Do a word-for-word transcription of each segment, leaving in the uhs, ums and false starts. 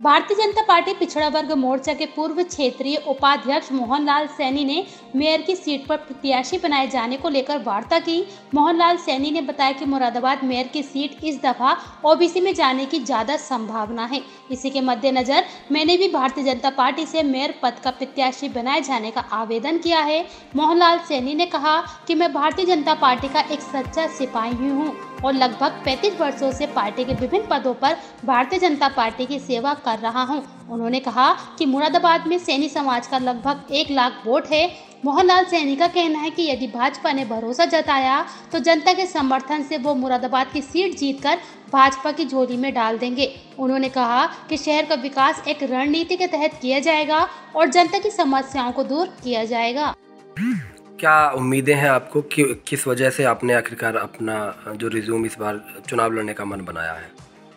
Bharatiya Janata party पिछड़ा वर्ग मोर्चा के पूर्व क्षेत्रीय उपाध्यक्ष मोहनलाल सैनी ने मेयर की सीट पर प्रत्याशी बनाए जाने को लेकर वार्ता की। मोहनलाल सैनी ने बताया कि मुरादाबाद मेयर की सीट इस दफा ओबीसी में जाने की ज्यादा संभावना है। इसी के मद्देनजर मैंने भी भारतीय जनता पार्टी से मेयर पद का प्रत्याशी बनाए जाने का आवेदन किया है। मोहनलाल सैनी ने कहा कि मैं भारतीय जनता पार्टी का एक सच्चा सिपाही हूँ और लगभग पैंतीस वर्षों से पार्टी के विभिन्न पदों पर भारतीय जनता पार्टी की सेवा कर रहा हूं। उन्होंने कहा कि मुरादाबाद में सैनी समाज का लगभग एक लाख वोट है। मोहनलाल सैनी का कहना है कि यदि भाजपा ने भरोसा जताया तो जनता के समर्थन से वो मुरादाबाद की सीट जीतकर भाजपा की झोली में डाल देंगे। उन्होंने कहा कि शहर का विकास एक रणनीति के तहत किया जाएगा और जनता की समस्याओं को दूर किया जाएगा। क्या उम्मीदें हैं आपको कि किस वजह से आपने आखिरकार अपना जो रिज्यूम इस बार चुनाव लड़ने का मन बनाया है?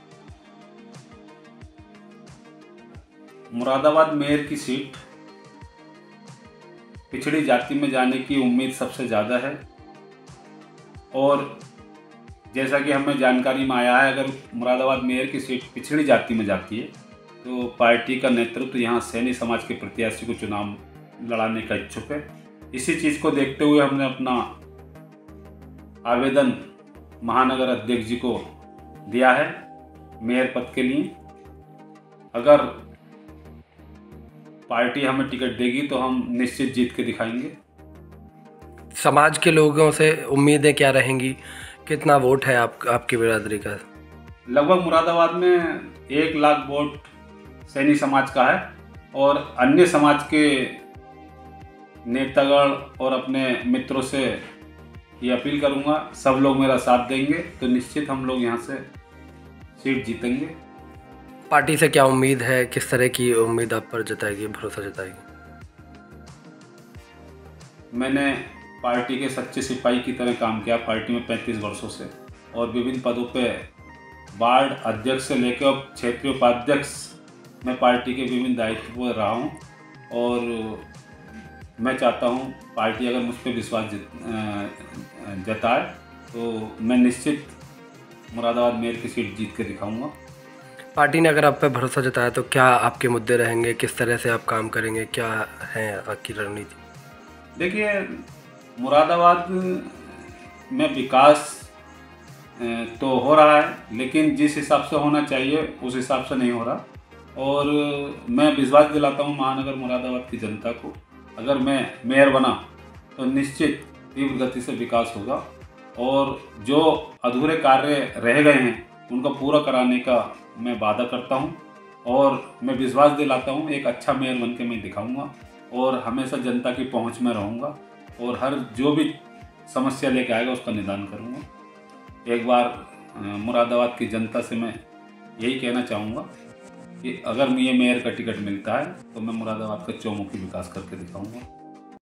मुरादाबाद मेयर की सीट पिछड़ी जाति में जाने की उम्मीद सबसे ज़्यादा है और जैसा कि हमें जानकारी में आया है, अगर मुरादाबाद मेयर की सीट पिछड़ी जाति में जाती है तो पार्टी का नेतृत्व यहाँ सैनी समाज के प्रत्याशी को चुनाव लड़ाने का इच्छुक है। इसी चीज़ को देखते हुए हमने अपना आवेदन महानगर अध्यक्ष जी को दिया है मेयर पद के लिए। अगर पार्टी हमें टिकट देगी तो हम निश्चित जीत के दिखाएंगे। समाज के लोगों से उम्मीदें क्या रहेंगी? कितना वोट है आप आपकी बिरादरी का? लगभग मुरादाबाद में एक लाख वोट सैनी समाज का है और अन्य समाज के नेतागण और अपने मित्रों से ये अपील करूंगा, सब लोग मेरा साथ देंगे तो निश्चित हम लोग यहाँ से सीट जीतेंगे। पार्टी से क्या उम्मीद है? किस तरह की उम्मीद आप पर जताएगी, भरोसा जताएगी? मैंने पार्टी के सच्चे सिपाही की तरह काम किया पार्टी में पैंतीस वर्षों से और विभिन्न पदों पे वार्ड अध्यक्ष से लेकर अब क्षेत्रीय उपाध्यक्ष मैं पार्टी के विभिन्न दायित्व पर रहा हूँ और मैं चाहता हूँ पार्टी अगर मुझ पर विश्वास जताए तो मैं निश्चित मुरादाबाद मेयर की सीट जीत के दिखाऊंगा। पार्टी ने अगर आप पे भरोसा जताया तो क्या आपके मुद्दे रहेंगे? किस तरह से आप काम करेंगे? क्या है आपकी रणनीति? देखिए, मुरादाबाद में विकास तो हो रहा है लेकिन जिस हिसाब से होना चाहिए उस हिसाब से नहीं हो रहा और मैं विश्वास दिलाता हूँ महानगर मुरादाबाद की जनता को, अगर मैं मेयर बना तो निश्चित तीव्र गति से विकास होगा और जो अधूरे कार्य रह गए हैं उनको पूरा कराने का मैं वादा करता हूं और मैं विश्वास दिलाता हूं एक अच्छा मेयर बनके मैं दिखाऊंगा और हमेशा जनता की पहुंच में रहूंगा और हर जो भी समस्या लेके आएगा उसका निदान करूंगा। एक बार मुरादाबाद की जनता से मैं यही कहना चाहूँगा कि अगर मुझे मेयर का टिकट मिलता है तो मैं मुरादाबाद का चौमुखी विकास करके दिखाऊंगा।